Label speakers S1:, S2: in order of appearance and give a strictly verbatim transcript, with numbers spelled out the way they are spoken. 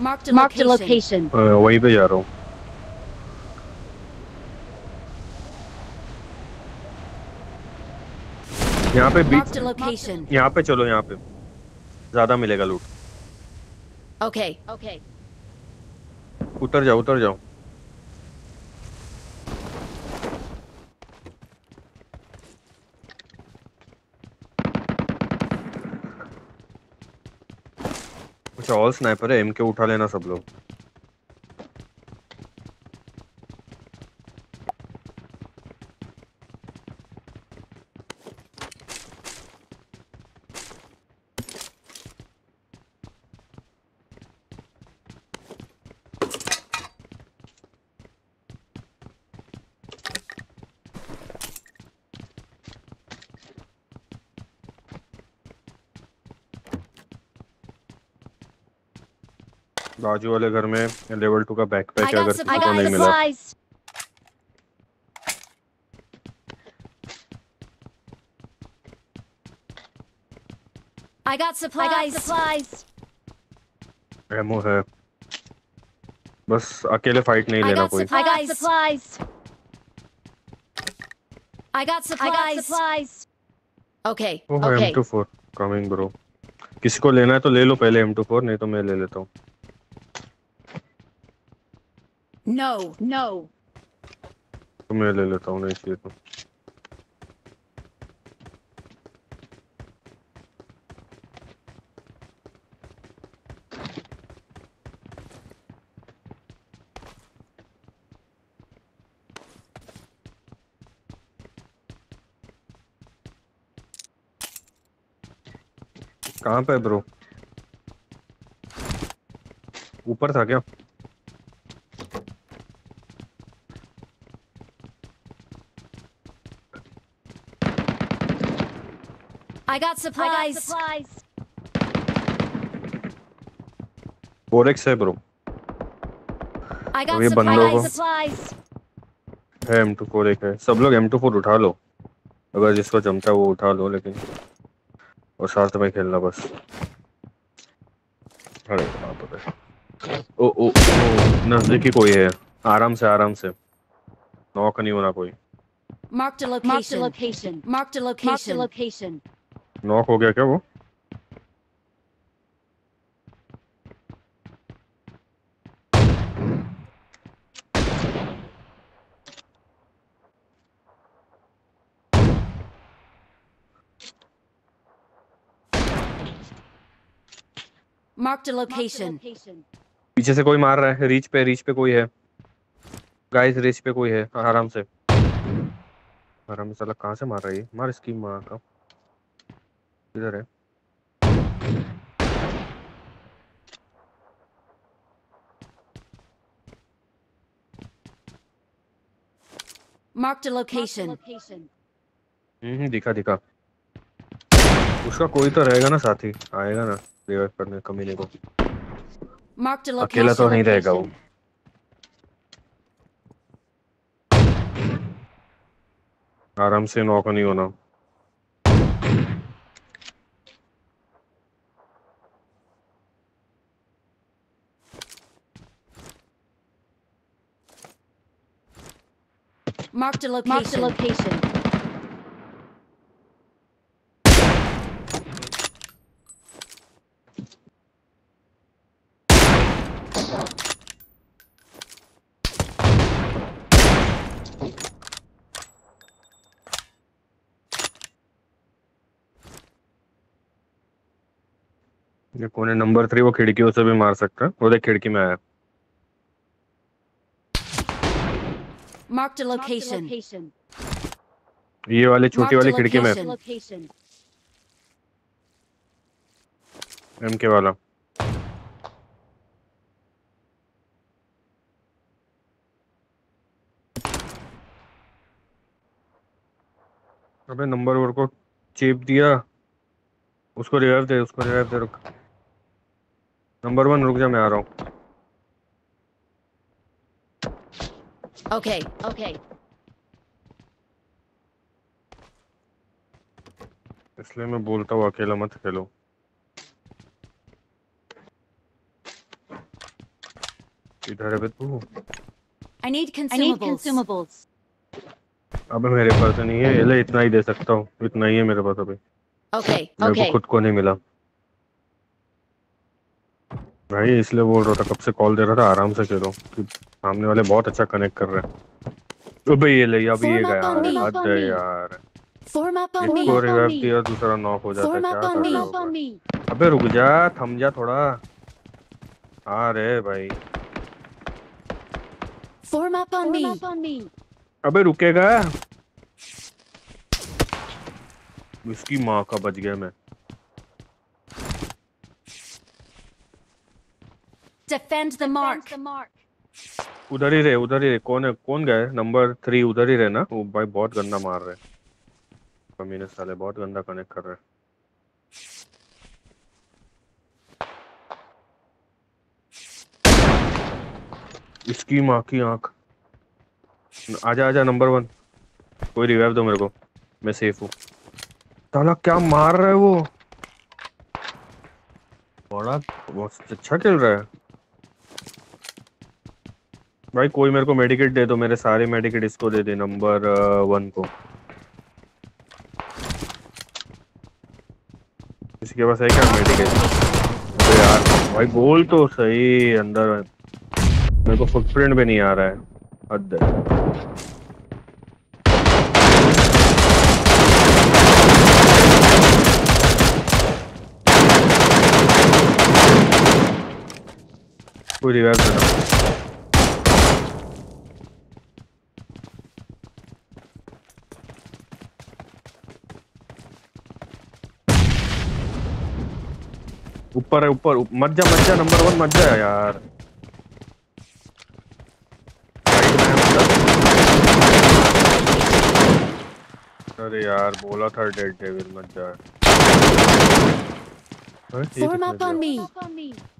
S1: Marked a
S2: Marked a
S1: location.
S2: location.
S3: अ, वहीं पे जा रहा हूँ। यहाँ पे बीच,
S1: Marked a location.
S3: यहाँ पे चलो, यहाँ पे ज्यादा मिलेगा लूट।
S1: Okay. Okay.
S3: उतर जाओ, उतर जाओ। अच्छा, ऑल स्नाइपर है, एम के उठा लेना सब लोग। बाजू वाले घर में लेवल टू का बैकपैक
S1: I
S3: है,
S1: got
S3: अगर
S1: supplies.
S3: किसी को नहीं मिला।
S2: Supplies.
S1: I got
S2: I
S1: supplies.
S2: got supplies.
S3: Ammo है, बस अकेले फाइट नहीं
S1: I
S3: लेना
S1: got
S3: कोई।
S2: I got
S1: Supplies.
S2: supplies.
S1: I got
S2: I got
S1: supplies.
S2: supplies.
S1: Okay.
S3: Oh,
S1: Okay.
S3: M two four coming bro. किसी को लेना है तो ले लो पहले एम टू फोर, नहीं तो मैं ले लेता हूँ।
S1: No.
S2: No.
S3: तो मैं ले लेता हूँ, नहीं चाहिए तो। कहाँ पे ब्रो? ऊपर था क्या?
S1: I got
S2: I got
S1: supplies.
S2: supplies.
S3: Four X है ब्रो।
S1: I got
S3: अब ये बंदों को
S1: supplies.
S2: Supplies.
S3: है, एम टू फोर एक है। सब लोग एम टू फोर उठा लो, अगर जिसको जमता है वो उठा लो, लेकिन और साथ में खेलना बस। अरे बाप रे, ओ ओ ओ, नजदीकी कोई है, आराम से आराम से, नॉक नहीं होना कोई।
S1: Marked a
S2: Marked a
S1: location.
S2: location.
S1: Marked a
S2: Marked a
S1: location.
S2: location.
S3: Knock हो गया क्या वो?
S1: Marked a
S2: Marked a
S1: location.
S2: location.
S3: पीछे से कोई मार रहा है, रीच पे, रीच पे कोई है गाइस, रीच पे कोई है। आराम से, आराम से। साला कहाँ से मार रही है? मार इसकी माँ का। इधर है।
S1: Marked a
S2: Marked a
S1: location.
S2: location.
S3: हम्म दिखा दिखा। उसका कोई तो रहेगा ना साथी, आएगा ना रिवाइव करने कमीने को।
S1: Marked a
S3: अकेला तो
S1: location.
S3: नहीं रहेगा वो। आराम से, नॉक नहीं होना।
S1: Marked a
S2: Marked a
S1: location.
S2: location.
S3: ये कौन है? Number three. वो खिड़कियों से भी मार सकता है, वो देख खिड़की में आया।
S1: Marked a
S2: Marked a
S1: location.
S2: location.
S3: ये वाली छोटी
S1: Marked
S3: वाली
S1: a
S3: खिड़की में,
S2: Marked a
S1: location.
S2: location.
S3: M के वाला। अबे नंबर वन को चेप दिया। उसको रिवाइव दे, उसको रिवाइव दे। रुक, नंबर वन रुक जा, मैं आ रहा हूँ।
S1: Okay.
S2: Okay.
S3: इसलिए मैं बोलता हूँ अकेला मत खेलो। इधर है बे तू।
S1: I need
S2: I need
S1: consumables.
S2: consumables.
S3: अबे मेरे पास तो नहीं है, ये ले इतना ही दे सकता हूँ, इतना ही है मेरे पास अभी।
S1: Okay.
S3: मेरे को
S2: Okay.
S3: खुद को नहीं मिला भाई, इसलिए बोल रहा था, कब से कॉल दे रहा था आराम से खेलो कि सामने वाले बहुत अच्छा कनेक्ट कर रहे हैं। अबे ये ले, अभी ये
S1: Form up
S3: गया,
S1: on me.
S3: हद है यार।
S1: Form up on
S3: इसको
S1: me.
S3: रिवाइव किया, दूसरा नॉक हो जाता है,
S1: Form up
S3: क्या
S1: on
S3: कर
S1: me.
S3: रहे
S2: Form up
S3: हो?
S2: on me.
S3: अबे रुक जा, थम जा थोड़ा। हाँ रे भाई,
S1: Form up on
S2: Form
S1: me.
S2: up on me.
S3: अबे रुकेगा? इसकी माँ का बच गया मैं।
S1: Defend the mark.
S2: Defend the mark.
S3: उधर ही रहे, उधर ही रहे। कौन है, कौन गया है? नंबर थ्री उधर ही रहे ना। वो भाई बहुत गंदा मार रहे हैं, कमीने साले, बहुत गंदा कनेक्ट कर रहे हैं। इसकी माँ की आंख। आजा आजा नंबर वन, कोई रिवाइव दो मेरे को, मैं सेफ हूँ। साला क्या मार रहा है वो, बड़ा बहुत अच्छा खेल रहा है भाई। कोई मेरे को मेडिकेट दे दो, मेरे सारे मेडिकेट इसको दे दे, नंबर वन को। इसके पास है क्या मेडिकेट? तो यार भाई बोल तो सही, अंदर मेरे को फुटप्रिंट भी नहीं आ रहा है, हद है। कोई रिवाइव देना। ऊपर है, ऊपर, मत जा मत जा, नंबर वन मत जा यार। अरे यार बोला था डेड डेविल मत जा।
S1: Form up on me.
S2: Form up on me.